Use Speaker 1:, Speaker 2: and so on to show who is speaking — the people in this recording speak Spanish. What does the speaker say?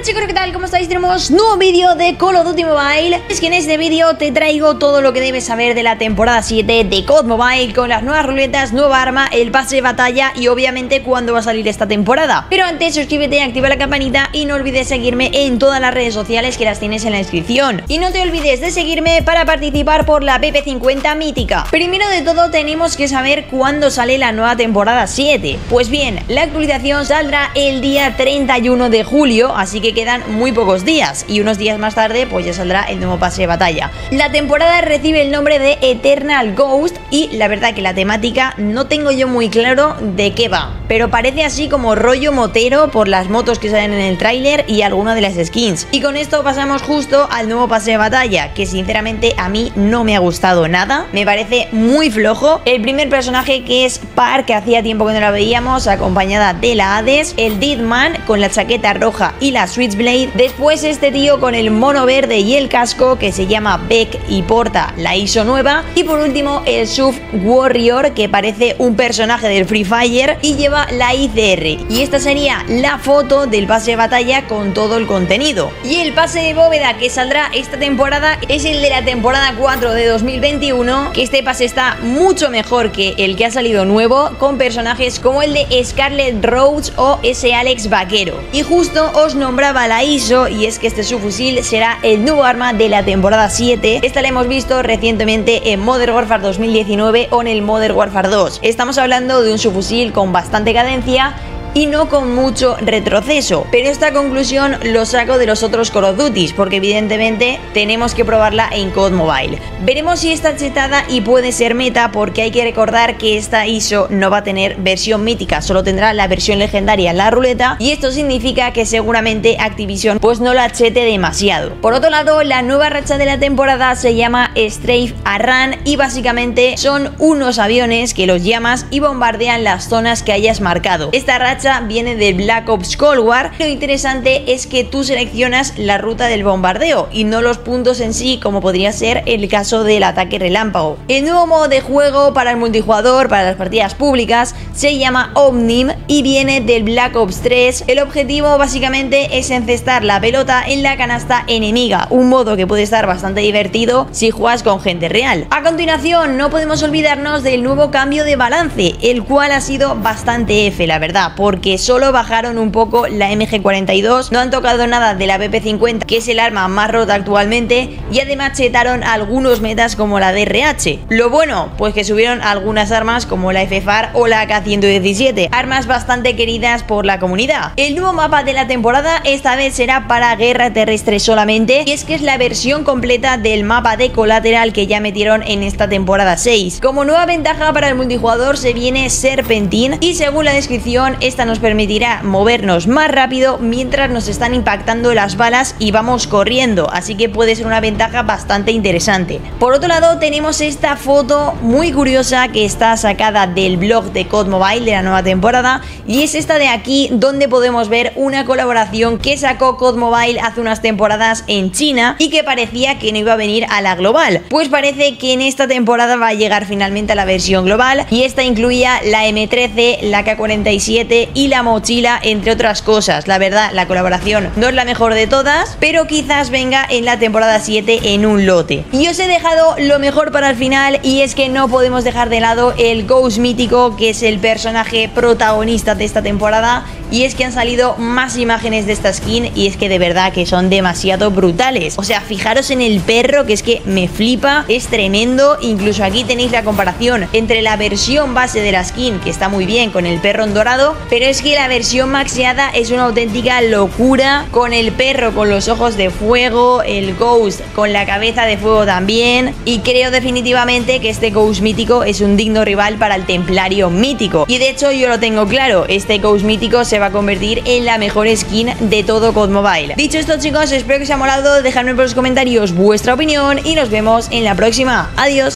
Speaker 1: chicos, ¿qué tal? ¿Cómo estáis? Tenemos nuevo vídeo de Call of Duty Mobile. Es que en este vídeo te traigo todo lo que debes saber de la temporada 7 de COD Mobile, con las nuevas ruletas, nueva arma, el pase de batalla y obviamente cuándo va a salir esta temporada. Pero antes suscríbete, activa la campanita y no olvides seguirme en todas las redes sociales que las tienes en la descripción. Y no te olvides de seguirme para participar por la PP50 mítica. Primero de todo tenemos que saber cuándo sale la nueva temporada 7. Pues bien, la actualización saldrá el día 31 de julio, así que quedan muy pocos días y unos días más tarde pues ya saldrá el nuevo pase de batalla. La temporada recibe el nombre de Eternal Ghost y la verdad que la temática no tengo yo muy claro de qué va, pero parece así como rollo motero por las motos que salen en el tráiler y alguna de las skins. Y con esto pasamos justo al nuevo pase de batalla, que sinceramente a mí no me ha gustado nada, me parece muy flojo. El primer personaje, que es Par, que hacía tiempo que no la veíamos, acompañada de la Hades, el Deadman con la chaqueta roja y la Switchblade, después este tío con el mono verde y el casco que se llama Beck y porta la ISO nueva, y por último el Sub Warrior, que parece un personaje del Free Fire y lleva la ICR, y esta sería la foto del pase de batalla con todo el contenido. Y el pase de bóveda que saldrá esta temporada es el de la temporada 4 de 2021, que este pase está mucho mejor que el que ha salido nuevo, con personajes como el de Scarlet Roach o ese Alex Vaquero. Y justo os nombraba la ISO, y es que este subfusil será el nuevo arma de la temporada 7. Esta la hemos visto recientemente en Modern Warfare 2019 o en el Modern Warfare 2. Estamos hablando de un subfusil con bastante cadencia y no con mucho retroceso, pero esta conclusión lo saco de los otros Call of Duty, porque evidentemente tenemos que probarla en COD Mobile. Veremos si está chetada y puede ser meta, porque hay que recordar que esta ISO no va a tener versión mítica, solo tendrá la versión legendaria en la ruleta, y esto significa que seguramente Activision pues no la chete demasiado. Por otro lado, la nueva racha de la temporada se llama Strafe a Run, y básicamente son unos aviones que los llamas y bombardean las zonas que hayas marcado. Esta racha viene de Black Ops Cold War. Lo interesante es que tú seleccionas la ruta del bombardeo y no los puntos en sí, como podría ser el caso del ataque relámpago. El nuevo modo de juego para el multijugador, para las partidas públicas, se llama Omnim y viene del Black Ops 3. El objetivo básicamente es encestar la pelota en la canasta enemiga, un modo que puede estar bastante divertido si juegas con gente real. A continuación, no podemos olvidarnos del nuevo cambio de balance, el cual ha sido bastante F, la verdad, porque solo bajaron un poco la MG42, no han tocado nada de la PP50, que es el arma más rota actualmente, y además chetaron algunos metas como la DRH. Lo bueno, pues que subieron algunas armas como la FFAR o la AK-117, armas bastante queridas por la comunidad. El nuevo mapa de la temporada esta vez será para guerra terrestre solamente, y es que es la versión completa del mapa de Collateral que ya metieron en esta temporada 6. Como nueva ventaja para el multijugador se viene Serpentine, y según la descripción esta nos permitirá movernos más rápido mientras nos están impactando las balas y vamos corriendo, así que puede ser una ventaja bastante interesante. Por otro lado, tenemos esta foto muy curiosa que está sacada del blog de COD Mobile de la nueva temporada, y es esta de aquí, donde podemos ver una colaboración que sacó COD Mobile hace unas temporadas en China y que parecía que no iba a venir a la global. Pues parece que en esta temporada va a llegar finalmente a la versión global, y esta incluía la M13, la K47 y la mochila, entre otras cosas. La verdad, la colaboración no es la mejor de todas, pero quizás venga en la temporada 7 en un lote. Y os he dejado lo mejor para el final, y es que no podemos dejar de lado el Ghost mítico, que es el personaje protagonista de esta temporada, y es que han salido más imágenes de esta skin y es que de verdad que son demasiado brutales. O sea, fijaros en el perro, que es que me flipa, es tremendo. Incluso aquí tenéis la comparación entre la versión base de la skin, que está muy bien con el perro en dorado, pero es que la versión maxeada es una auténtica locura, con el perro con los ojos de fuego, el Ghost con la cabeza de fuego también, y creo definitivamente que este Ghost mítico es un digno rival para el Templario mítico. Y de hecho yo lo tengo claro, este Ghost mítico se va a convertir en la mejor skin de todo COD Mobile. Dicho esto, chicos, espero que os haya molado, dejadme por los comentarios vuestra opinión y nos vemos en la próxima. Adiós.